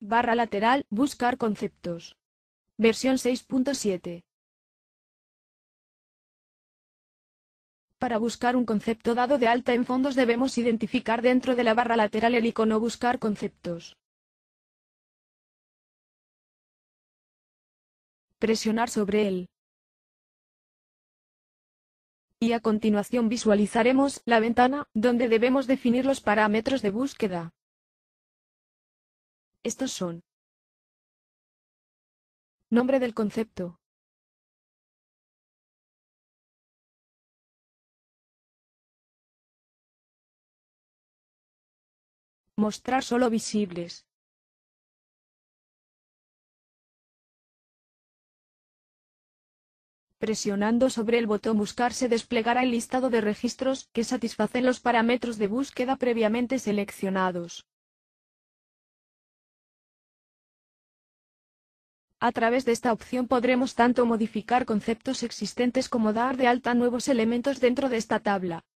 Barra lateral, buscar conceptos. Versión 6.7. Para buscar un concepto dado de alta en fondos debemos identificar dentro de la barra lateral el icono Buscar conceptos. Presionar sobre él. Y a continuación visualizaremos la ventana, donde debemos definir los parámetros de búsqueda. Estos son: nombre del concepto, mostrar solo visibles, presionando sobre el botón Buscar se desplegará el listado de registros que satisfacen los parámetros de búsqueda previamente seleccionados. A través de esta opción podremos tanto modificar conceptos existentes como dar de alta nuevos elementos dentro de esta tabla.